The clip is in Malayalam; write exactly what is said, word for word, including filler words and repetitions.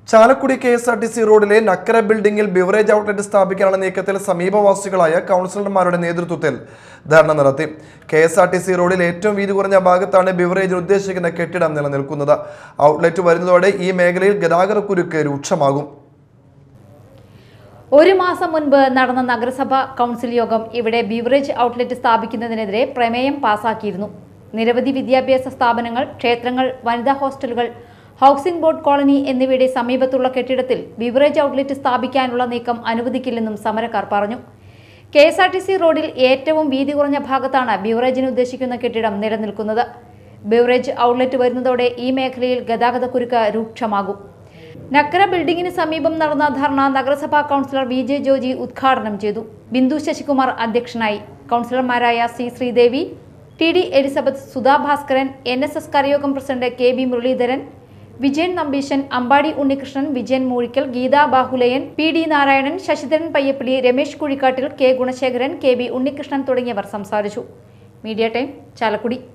Chalakudy K S R T C റോഡിലെ നക്കര ബിൽഡിംഗിൽ ബിവറേജ് ഔട്ട്ലെറ്റ് സ്ഥാപിക്കാനുള്ള നീക്കത്തിൽ സമീപവാസികളായ കൗൺസിലർമാരുടെ നേതൃത്വത്തിൽ ധർണ നടത്തി. K S R T C റോഡിൽ ഏറ്റവും വീതി കുറഞ്ഞ ഭാഗത്താണ് ബിവറേജിന് ഉദ്ദേശിക്കുന്ന കെട്ടിടം നിലനിൽക്കുന്നത്. ഔട്ട്ലെറ്റ് വരുന്നതോടെ ഈ മേഖലയിൽ ഗതാഗതക്കുരുക്ക് രൂക്ഷമാകും. ഒരു മാസം മുൻപ് നടന്ന നഗരസഭ കൗൺസിൽ യോഗം ഇവിടെ ബിവറേജ് ഔട്ട്ലെറ്റ് സ്ഥാപിക്കുന്നതിനെതിരെ പ്രമേയം പാസാക്കിയിരുന്നു. നിരവധി വിദ്യാഭ്യാസ സ്ഥാപനങ്ങൾ, ക്ഷേത്രങ്ങൾ, വനിതാ ഹോസ്റ്റലുകൾ, ഹൗസിംഗ് ബോർഡ് കോളനി എന്നിവയുടെ സമീപത്തുള്ള കെട്ടിടത്തിൽ ബിവറേജ് ഔട്ട്ലെറ്റ് സ്ഥാപിക്കാനുള്ള നീക്കം അനുവദിക്കില്ലെന്നും സമരക്കാർ പറഞ്ഞു. K S R T C റോഡിൽ ഏറ്റവും വീതി കുറഞ്ഞ ഭാഗത്താണ് ബിവറേജിന് ഉദ്ദേശിക്കുന്ന കെട്ടിടം നിലനിൽക്കുന്നത്. ബിവറേജ് ഔട്ട്ലെറ്റ് വരുന്നതോടെ ഈ മേഖലയിൽ ഗതാഗതക്കുരുക്ക് രൂക്ഷമാകും. നക്കര ബിൽഡിംഗിന് സമീപം നടന്ന ധർണ നഗരസഭാ കൗൺസിലർ വി ജെ ജോജി ഉദ്ഘാടനം ചെയ്തു. ബിന്ദു ശശികുമാർ അധ്യക്ഷനായി. കൗൺസിലർമാരായ C Sreedevi, T D Elizabeth, Sudha Bhaskaran, N S S Karayogam president K B Muraleedharan, Vijayan Nambeesan, Ambadi Unnikrishnan, Vijayan Moozhikkal, Geetha Bahuleyan, P D Narayanan, Sasidharan Payyappilly, Ramesh Kuzhikkattil, K Gunasekharan, K B Unnikrishnan തുടങ്ങിയവർ സംസാരിച്ചു. Media time, Chalakudy.